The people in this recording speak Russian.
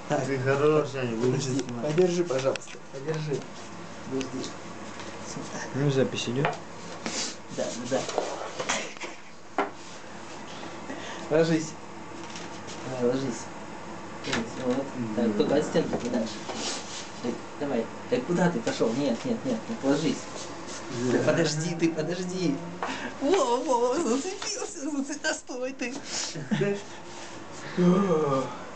Ты хорошая, не будешь Подожди, снимать. подержи, пожалуйста, подержи. Подожди. Ну, запись идет? Да, да. Ложись. Давай, ложись. Вот. Так, только от стенки не дальше. Давай. Куда ты пошел? Нет, нет, нет, ложись. Да подожди, ты подожди. Во, зацепился, стой ты.